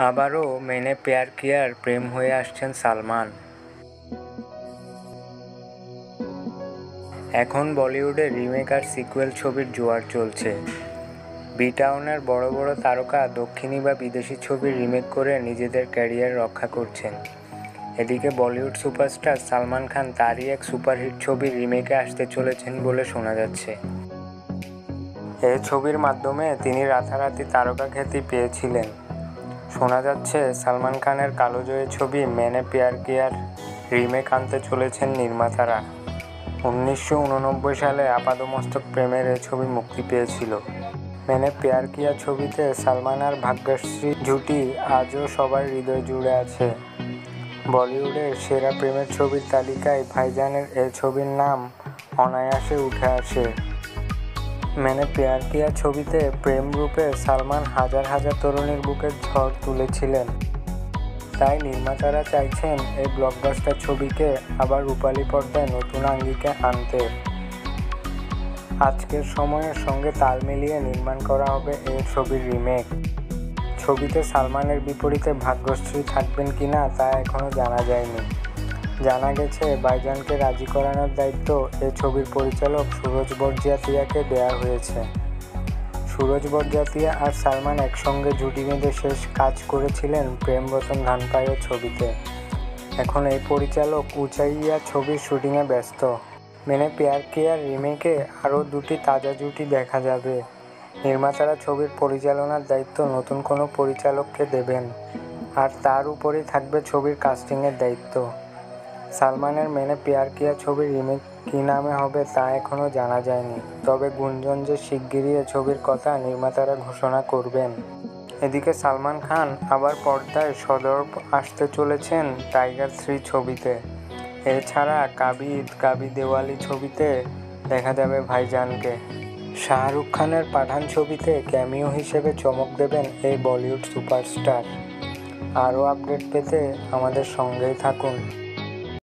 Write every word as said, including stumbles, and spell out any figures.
আবারও मैंने प्यार कियाর প্রেম হয়ে আসছেন সালমান। এখন বলিউডে রিমেক আর সিকুয়েল ছবির জোয়ার চলছে। বি টাউনের বড় বড় তারকা দক্ষিণী বা বিদেশি ছবির রিমেক করে নিজেদের ক্যারিয়ার রক্ষা করছেন। এদিকে বলিউড সুপারস্টার সালমান খান তারই এক সুপারহিট ছবির রিমেকে আসতে চলেছেন বলে শোনা যাচ্ছে। এই ছবির মাধ্যমে তিনি রাতারাতি তারকা খ্যাতি পেয়েছিলেন। শোনা যাচ্ছে সালমান খানের কালোজয়ী ছবি मैंने प्यार कियाর রিমেক আনতে চলেছেন নির্মাতারা। উনিশশো উননব্বই সালে আপাদমস্তক প্রেমের এই ছবি মুক্তি পেয়েছিল। मैंने प्यार किया ছবিতে সালমান আর ভাগ্যশ্রী জুটি আজও সবার হৃদয় জুড়ে আছে। বলিউডের সেরা প্রেমের ছবির তালিকায় ভাইজানের এই ছবির নাম অনায়াসে উঠে আসে। मैंने प्यार किया ছবিতে প্রেম রূপে সালমান হাজার হাজার তরুণীর বুকের ঝড় তুলেছিলেন। তাই নির্মাতারা চাইছেন এই ব্লকবাস্টার ছবিকে আবার রূপালী পর্দায় নতুন আঙ্গিকে আনতে। আজকের সময়ের সঙ্গে তাল মিলিয়ে নির্মাণ করা হবে এই ছবির রিমেক। ছবিতে সালমানের বিপরীতে ভাগ্যশ্রী থাকবেন কিনা তা এখনও জানা যায়নি। জানা গেছে ভাইজানকে রাজি করানোর দায়িত্ব এই ছবির পরিচালক সুরজ বরজাতিয়াকে দেওয়া হয়েছে। সুরজ বরজাতিয়া আর সালমান একসঙ্গে জুটি বেঁধে শেষ কাজ করেছিলেন প্রেম রতন ধান পায়ের ছবিতে। এখন এই পরিচালক উচাইয়া ছবির শুটিংয়ে ব্যস্ত। मैंने प्यार कियाর রিমেকে আরও দুটি তাজা জুটি দেখা যাবে। নির্মাতারা ছবির পরিচালনার দায়িত্ব নতুন কোনো পরিচালককে দেবেন, আর তার উপরেই থাকবে ছবির কাস্টিংয়ের দায়িত্ব। সালমানের मैंने प्यार किया ছবির রিমেক কী নামে হবে তা এখনও জানা যায়নি, তবে গুঞ্জন যে শিগগিরই এ ছবির কথা নির্মাতারা ঘোষণা করবেন। এদিকে সালমান খান আবার পর্দায় সদর্প আসতে চলেছেন টাইগার থ্রি ছবিতে। এছাড়া কাবি ঈদ কাবি দেওয়ালি ছবিতে দেখা যাবে ভাইজানকে। শাহরুখ খানের পাঠান ছবিতে ক্যামিও হিসেবে চমক দেবেন এই বলিউড সুপারস্টার। আরও আপডেট পেতে আমাদের সঙ্গেই থাকুন।